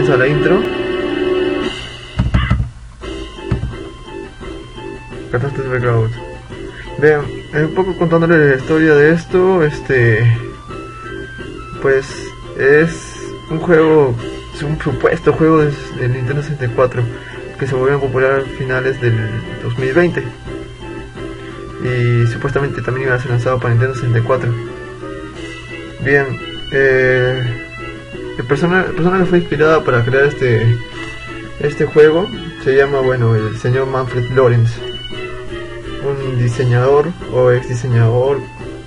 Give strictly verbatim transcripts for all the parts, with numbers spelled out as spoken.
vamos a la intro. Catástrofe Breakout. Bien, un poco contándole la historia de esto. Este, pues es un juego, es un supuesto juego de, de Nintendo sesenta y cuatro que se volvió popular a finales del dos mil veinte y supuestamente también iba a ser lanzado para Nintendo sesenta y cuatro. Bien, eh, la persona, la persona que fue inspirada para crear este este juego se llama, bueno, el señor Manfred Lawrence, un diseñador o ex diseñador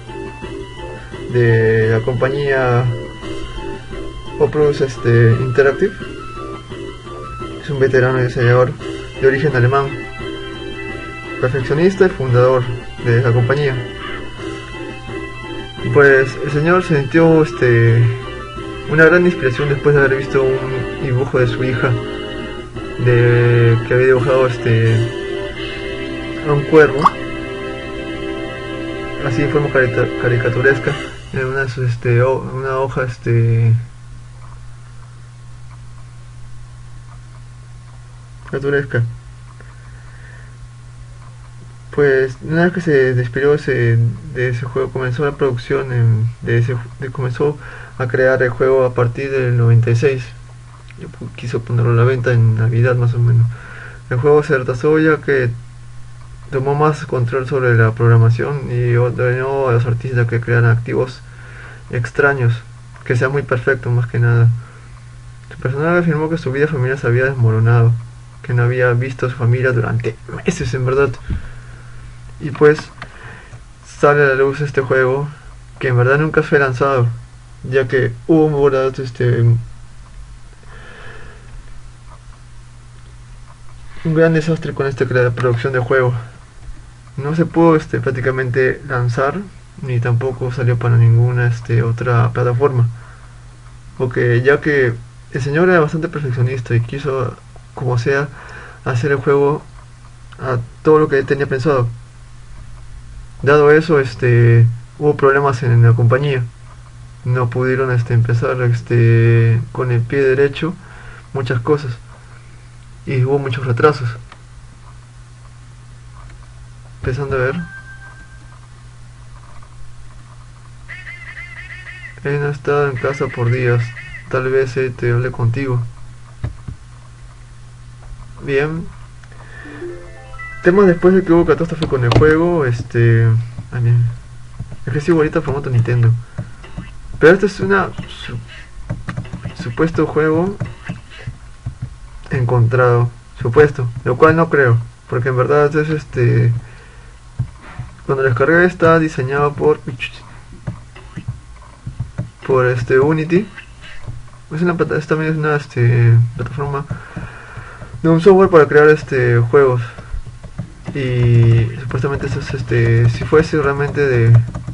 de la compañía Opus este, Interactive. Es un veterano diseñador de origen alemán, perfeccionista y fundador de la compañía. Pues el señor se sintió este, una gran inspiración después de haber visto un dibujo de su hija, de que había dibujado este a un cuervo, así de forma caricaturesca, en una, este, una hoja este caricaturesca. Pues una vez que se despidió ese, de ese juego, comenzó la producción en, de ese, de, comenzó a crear el juego a partir del noventa y seis. Yo quiso ponerlo a la venta en Navidad más o menos. El juego se retrasó ya que tomó más control sobre la programación y ordenó a los artistas que crearan activos extraños, que sea muy perfecto más que nada. Su personaje afirmó que su vida familiar se había desmoronado, que no había visto a su familia durante meses en verdad. Y pues sale a la luz este juego, que en verdad nunca fue lanzado, ya que hubo un verdad este un gran desastre con esta producción de juego. No se pudo este prácticamente lanzar, ni tampoco salió para ninguna este otra plataforma, porque ya que el señor era bastante perfeccionista y quiso como sea hacer el juego a todo lo que él tenía pensado. Dado eso, este hubo problemas en la compañía, no pudieron este empezar este con el pie derecho muchas cosas y hubo muchos retrasos. Empezando a ver, él no ha estado en casa por días, tal vez eh, te hable contigo. Bien, temas después de que hubo catástrofe con el juego, este, ay, bien, es que sigo ahorita formato Nintendo, pero este es una su, supuesto juego encontrado, supuesto, lo cual no creo, porque en verdad es este, cuando lo descargué está diseñado por por este Unity. Es una es también es una este, plataforma de un software para crear este juegos, y supuestamente eso es este, si fuese realmente de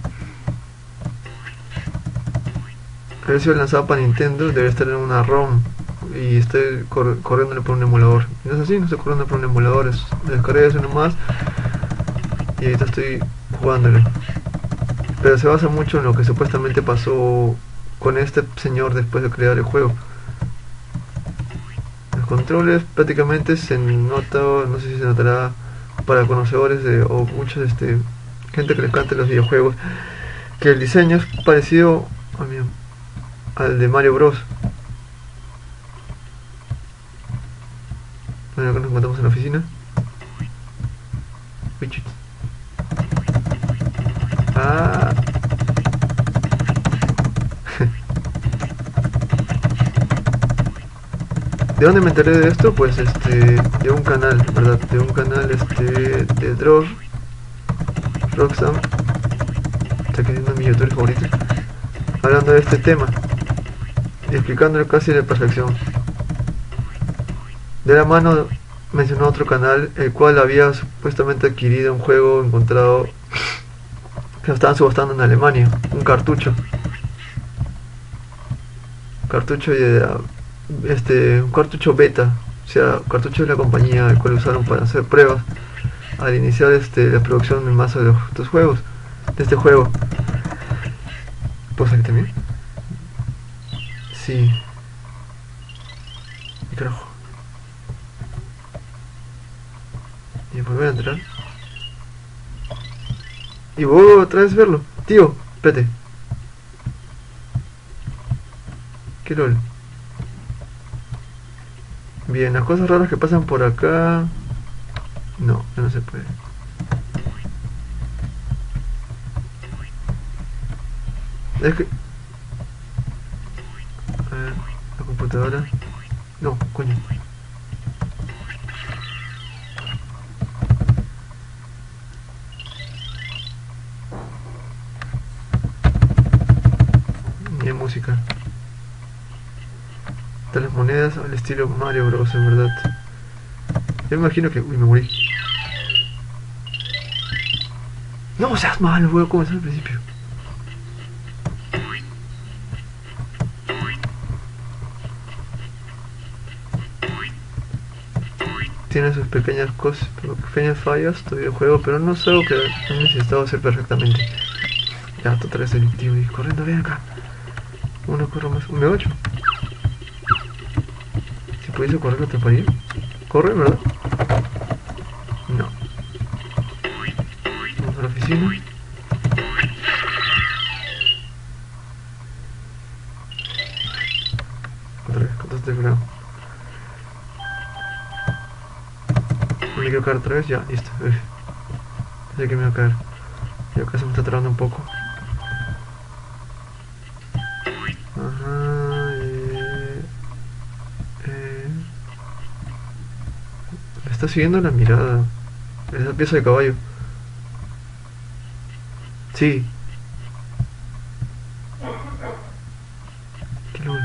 haber sido lanzado para Nintendo, debería estar en una ROM y estoy cor corriéndole por un emulador. Y no es así, no estoy corriendo por un emulador, es, descargué eso nomás y ahorita estoy jugándole. Pero se basa mucho en lo que supuestamente pasó con este señor después de crear el juego. Los controles prácticamente se nota, no sé si se notará para conocedores de, o muchos este gente que le encanta los videojuegos, que el diseño es parecido oh, mira, al de Mario Bros. Bueno, acá nos encontramos en la oficina. Ah. ¿De dónde me enteré de esto? Pues este, de un canal, ¿verdad? De un canal este de Dross Rockstar, que es uno de mis youtubers favoritos, hablando de este tema y explicándolo casi de perfección. De la mano mencionó otro canal, el cual había supuestamente adquirido un juego encontrado que lo estaban subastando en Alemania, un cartucho cartucho de este un cartucho beta, o sea, cartucho de la compañía, el cual usaron para hacer pruebas al iniciar este la producción en masa de los, estos juegos, de este juego. ¿Puedo salir también? Sí. Y voy otra vez a verlo. Tío, espérate. Qué lol. Bien, las cosas raras que pasan por acá. No, ya no se puede. Es que... A ver, la computadora. No, coño. Ni hay música. De las monedas al estilo Mario Bros, en verdad. Yo me imagino que... Uy, me morí. No seas malo, voy a comenzar al principio. Tiene sus pequeñas cosas, pequeñas fallas todavía el juego, pero no es algo que no necesitaba hacer perfectamente. Ya, total es delictivo y corriendo, ven acá. Uno corre más, me ocho. Si pudiese correr, ¿no te paría? Corre, ¿verdad? No. Vamos a la oficina. Otra vez, contaste el grado. Me quiero caer otra vez, ya, listo. Sé que me va a caer. Y acá se me está trabando un poco. Ajá, eh, eh. Me está siguiendo la mirada. Esa pieza de caballo. Sí. Qué lol.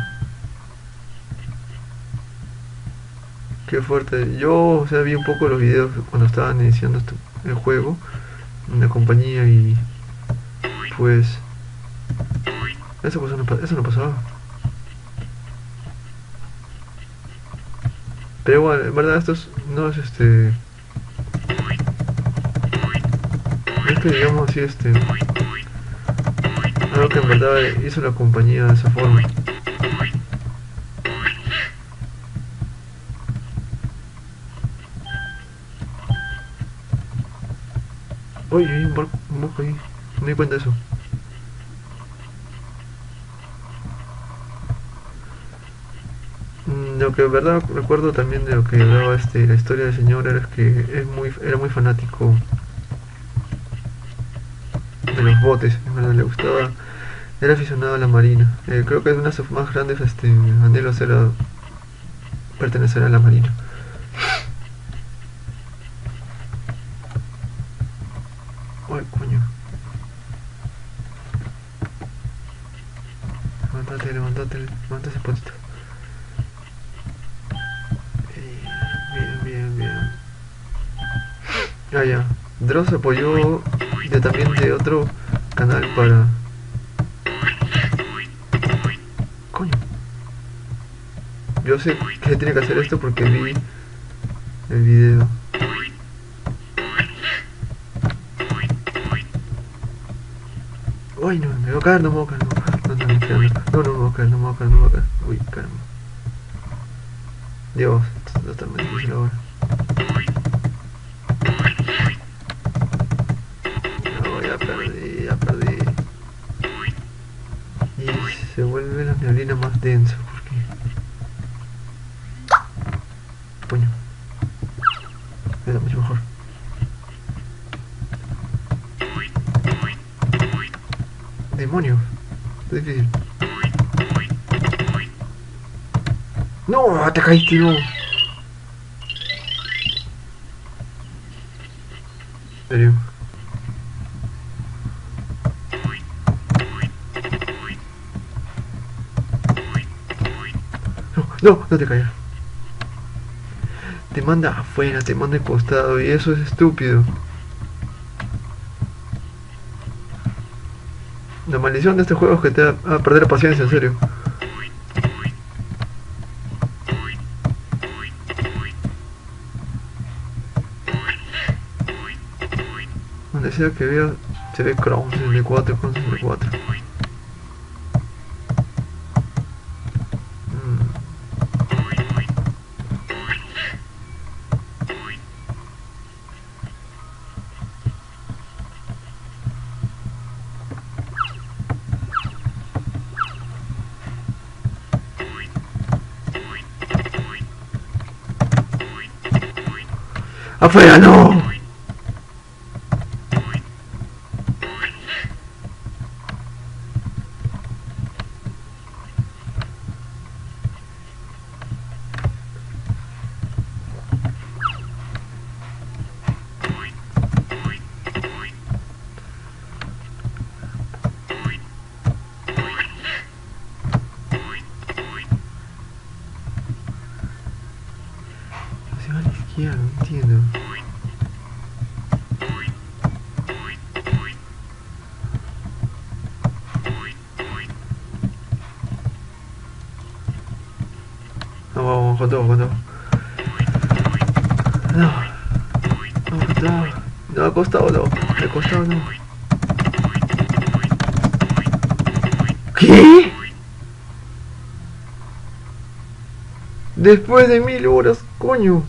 Qué fuerte. Yo, o sea, vi un poco los videos cuando estaban iniciando esto, el juego en la compañía y pues eso, pues, no, eso no pasaba. Pero igual, en verdad esto es, no es este... Es que digamos así, este... Algo que en verdad hizo la compañía de esa forma. Uy, hay un barco, un barco ahí. No me di cuenta de eso. Lo que en verdad recuerdo también de lo que hablaba este, la historia del señor era que es muy, era muy fanático de los botes, en verdad le gustaba, era aficionado a la marina. Eh, creo que una de sus más grandes este, anhelos era pertenecer a la marina. Ay, coño. Levántate, levántate, levántate ese potito. Bien, bien, bien. Ah, ya. Dross se apoyó de, también de otro canal para... Coño. Yo sé que tiene que hacer esto porque vi el video. Uy, no, me voy a caer, no me voy a caer, no, no, no, no, no, no me voy a caer, no me voy a caer, no me voy a caer. Uy, caramba. Dios, esto está totalmente difícil ahora. No, ya perdí, ya perdí. Y se vuelve la neblina más densa porque... Puño. Me da mucho mejor. Demonios. Está difícil. No, te caíste, no. ¿En serio? No, no, no te caigas. Te manda afuera, te manda al costado y eso es estúpido. La maldición de este juego es que te va a perder la paciencia, en serio. Donde sea que vea, se ve Crown sesenta y cuatro, Crown sesenta y cuatro. ¡Afuera, no! Se va a la izquierda, no entiendo. No, vamos, con todo, con todo. No. No, con todo. No, al costado no. Al costado no. ¿Qué? Después de mil horas, coño.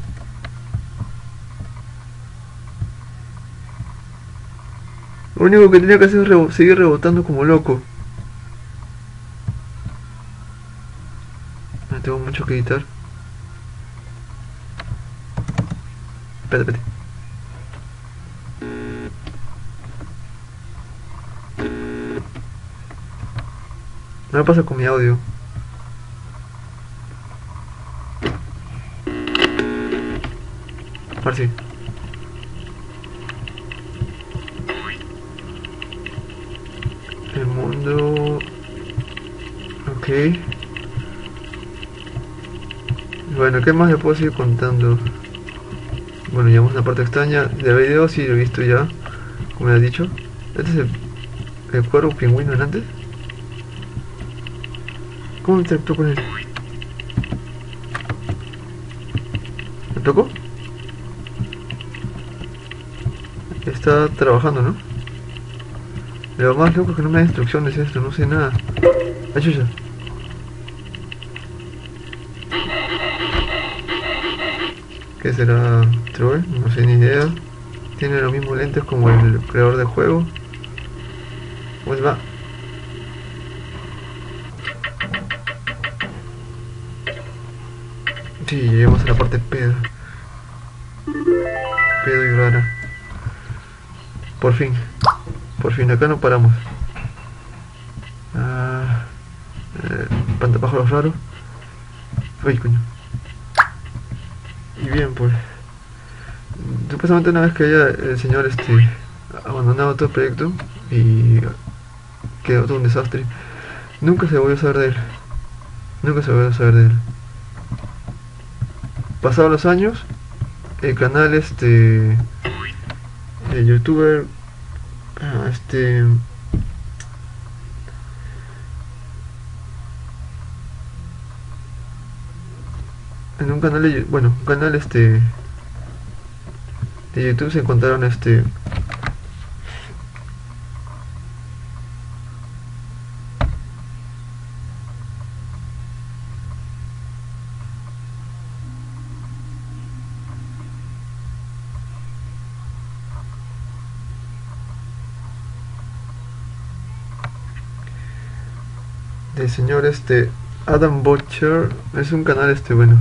Lo único que tenía que hacer es rebo seguir rebotando como loco. No tengo mucho que editar. Espérate, espérate. No me pasa con mi audio. Ahora sí. El mundo... Ok. Bueno, ¿qué más le puedo seguir contando? Bueno, llegamos a una parte extraña. De video sí lo he visto ya, como le he dicho. Este es el, el cuervo pingüino en antes. ¿Cómo interactúo con él? ¿Me tocó? Está trabajando, ¿no? Lo más loco es que no me da instrucciones esto, no sé nada. ¡Ayuda! ¿Qué será? ¿Troll? No sé ni idea. Tiene los mismos lentes como el creador del juego. ¿Cómo se va? Sí, llegamos a la parte pedo. Pedo y rara. Por fin. Por fin, acá no paramos. Ah, eh, Pantapájaros raros. Ay, coño. Y bien, pues. Supuestamente una vez que haya el señor este abandonado todo el proyecto y quedó todo un desastre, nunca se volvió a saber de él. Nunca se volvió a saber de él. Pasados los años, el canal este el youtuber ah, este en un canal de, bueno un canal este de YouTube se encontraron este del señor este Adam Butcher. Es un canal este bueno.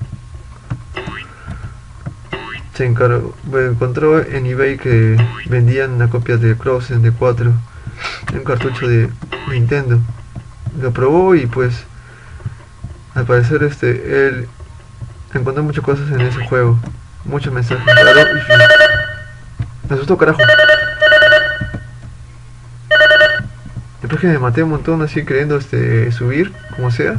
Se encargó, bueno, encontró en eBay que vendían una copia de Cross en D cuatro, un cartucho de Nintendo. Lo probó y pues al parecer este él encontró muchas cosas en ese juego, muchos mensajes. Claro, y me asustó, carajo. Después que me maté un montón así queriendo este subir como sea.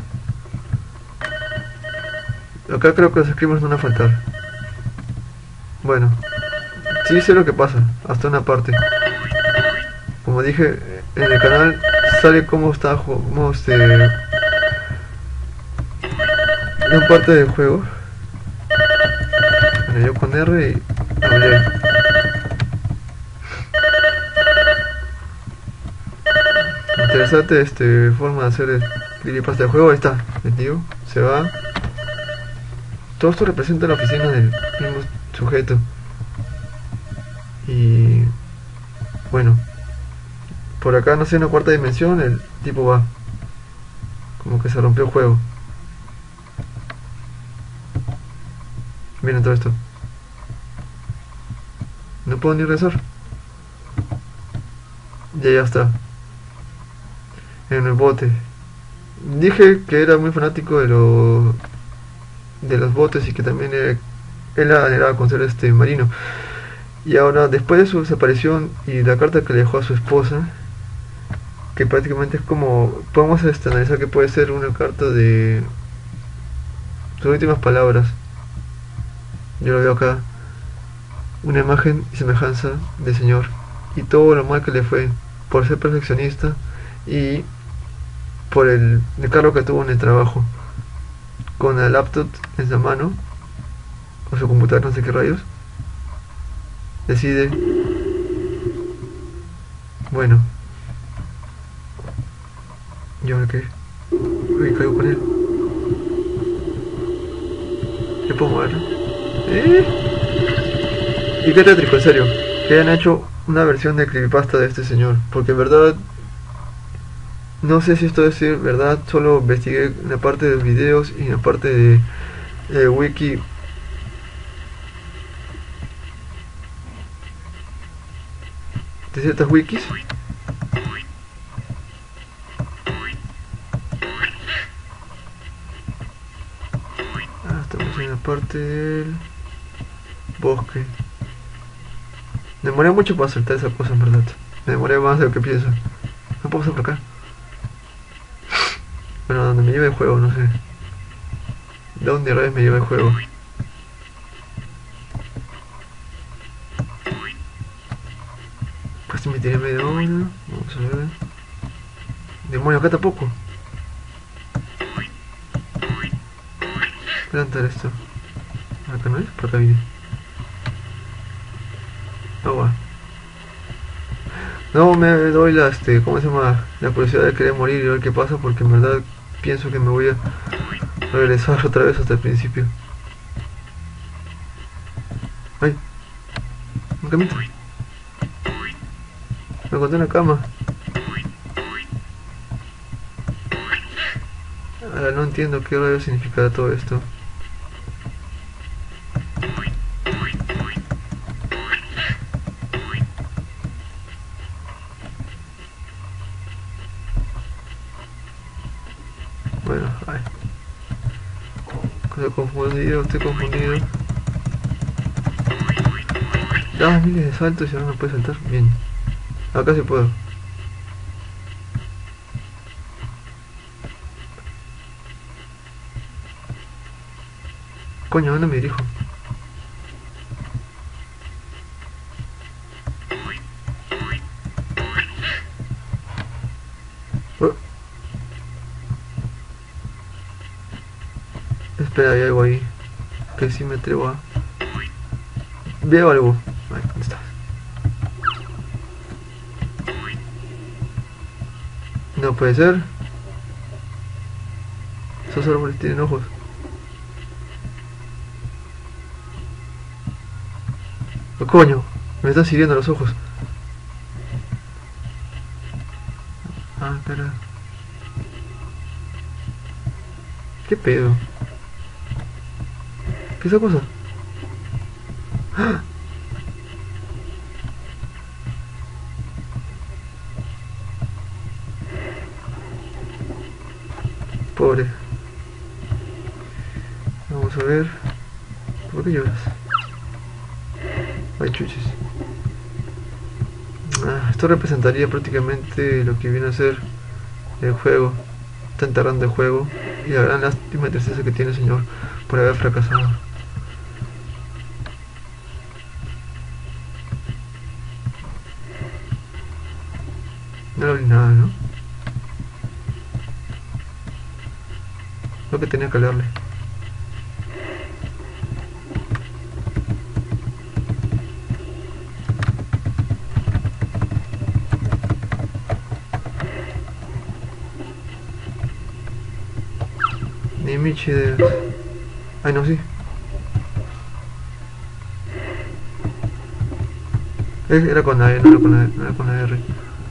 Acá creo que los screamers no van a faltar. Bueno, sí sé lo que pasa, hasta una parte. Como dije, en el canal sale cómo está, cómo este... una parte del juego. Bueno, yo con R y hablé. Interesante este forma de hacer el creepypasta del juego. Ahí está, metido, se va. Todo esto representa la oficina del mismo sujeto. Y bueno, por acá no sé, en una cuarta dimensión el tipo va. Como que se rompió el juego. Miren todo esto. No puedo ni rezar. Ya, ya está. En el bote. Dije que era muy fanático de lo, de los botes y que también era, él anhelaba con ser este marino. Y ahora, después de su desaparición y la carta que le dejó a su esposa, que prácticamente es como, podemos este, analizar que puede ser una carta de sus últimas palabras. Yo lo veo acá, una imagen y semejanza del Señor, y todo lo mal que le fue por ser perfeccionista y por el, el cargo que tuvo en el trabajo, con el laptop en la mano, o su computadora, no sé qué rayos, decide, bueno, ¿y ahora qué? Uy, caigo con él. ¿Qué puedo mover? ¿Eh? Y qué tétrico, en serio, que hayan hecho una versión de creepypasta de este señor, porque en verdad no sé si esto es verdad, solo investigué en la parte de los videos y en la parte de eh, wiki. De ciertas wikis. Ah, estamos en la parte del bosque. Me demoré mucho para soltar esa cosa, en verdad. Me demoré más de lo que pienso. No puedo pasar por acá. Bueno, donde me lleve el juego, no sé. ¿De dónde rayos me lleva el juego? Pues me tiré media hora. Vamos a ver. Demonio, acá tampoco. Voy a levantar esto. Acá no es, por acá vine. Agua. No me doy la, este, ¿cómo se llama? La curiosidad de querer morir y ver qué pasa, porque en verdad pienso que me voy a regresar otra vez hasta el principio. ¡Ay! Un camino. Me encontré en la cama. Ahora no entiendo qué rayo significará todo esto. Bueno, ay. Estoy confundido, estoy confundido. Ah, miles de saltos y ahora no puedo saltar. Bien. Acá sí puedo. Coño, ¿a dónde me dirijo? Oh. Espera, hay algo ahí. Que sí me atrevo a... Veo algo. Ay, ¿dónde estás? No puede ser. Esos árboles tienen ojos. Oh, coño, me están siguiendo los ojos. Ah, cara. ¿Qué pedo? ¿Qué es esa cosa? ¡Ah! Pobre. Vamos a ver. ¿Por qué lloras? Ay, chuches. Ah, esto representaría prácticamente lo que viene a ser el juego. Está enterrando el juego. Y la gran lástima y tristeza que tiene el señor por haber fracasado. No le abrí nada, ¿no? Lo que tenía que leerle. Ni Michi de... Ay, no, sí. Era con la E, no era con la, no era con la R.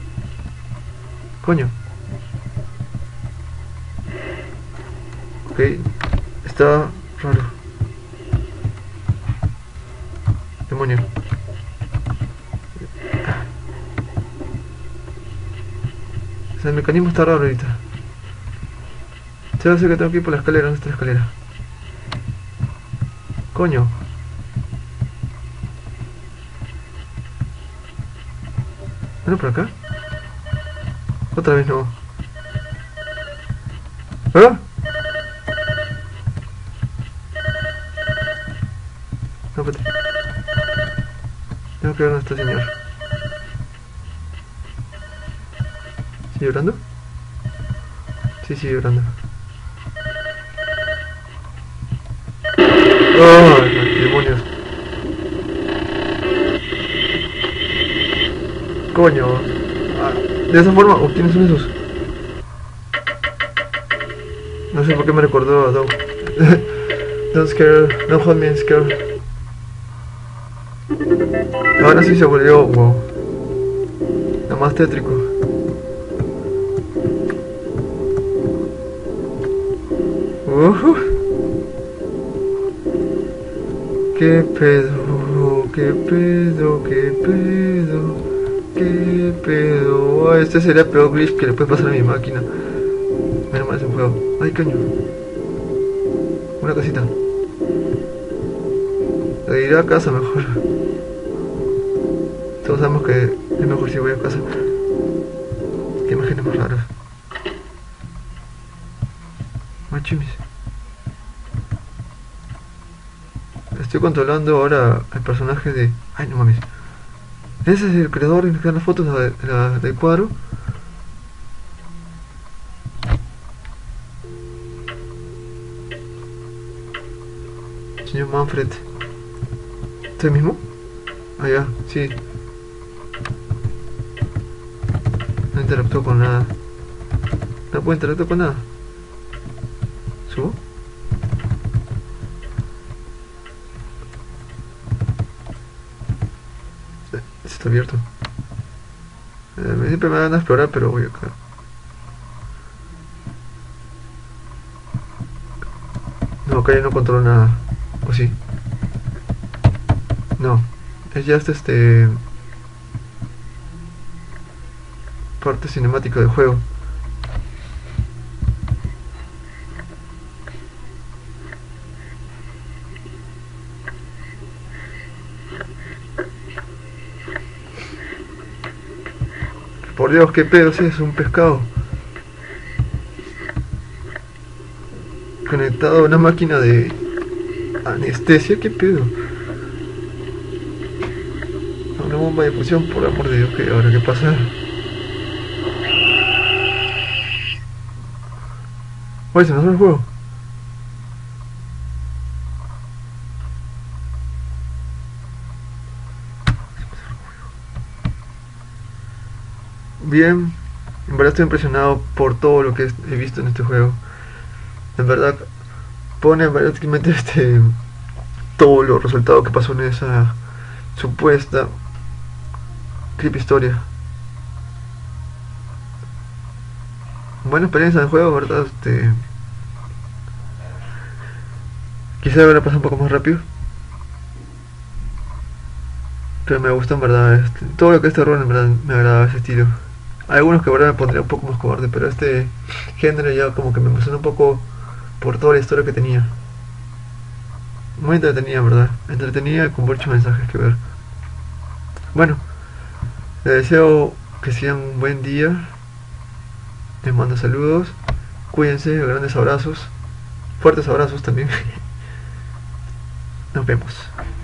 Coño. Ok. Está raro. Demonio. O sea, el mecanismo está raro ahorita. Se va a hacer que tengo que ir por la escalera. ¿Dónde está la escalera? Coño. Bueno, por acá. Otra vez no. ¿Ah? No, espérate. Tengo que ver dónde está el señor. ¿Sigue llorando? Sí, sigue llorando. ¡Oh! ¡Demonios! ¡Coño! Ah, de esa forma obtienes uno de esos. No sé por qué me recordó a Dog. Don't scare, don't hold me and scare. Ahora sí se volvió, wow, lo más tétrico. Uh-huh. ¿Qué pedo? ¿Qué pedo? ¿Qué pedo? ¿Qué pedo? Oh, este sería el peor glitch que le puede pasar a mi máquina. Menos mal es un juego. Ay, caño. Una cosita. Le iré a casa mejor. Todos sabemos que es mejor si voy a casa. Qué imágenes más raras. Machimis. Estoy controlando ahora al personaje de... Ay, no mames. Ese es el creador de las fotos de la, del cuadro. Señor Manfred. ¿Este mismo? Ah, ya, sí. No interactuó con nada. No puedo interactuar con nada. ¿Subo? Está abierto. Eh, siempre me van a explorar, pero voy acá. No, acá ya no controlo nada. ¿O sí? No. Es ya este, este... parte cinemática del juego. Por Dios, qué pedo es eso, un pescado conectado a una máquina de anestesia, qué pedo. Una bomba de fusión, por amor de Dios, que ahora qué pasa. Oye, se nos fue el juego. Bien, en verdad estoy impresionado por todo lo que he visto en este juego. En verdad pone prácticamente este todos los resultados que pasó en esa supuesta creepy historia. Buena experiencia del juego, verdad. Este, quizá hubiera pasado un poco más rápido, pero me gusta en verdad. Este, todo lo que es terror en verdad me agrada ese estilo. Hay algunos que ahora me pondría un poco más cobarde, pero este género ya como que me emociona un poco por toda la historia que tenía. Muy entretenida, verdad. Entretenida con muchos mensajes que ver. Bueno, les deseo que sigan un buen día. Les mando saludos. Cuídense, grandes abrazos. Fuertes abrazos también. Nos vemos.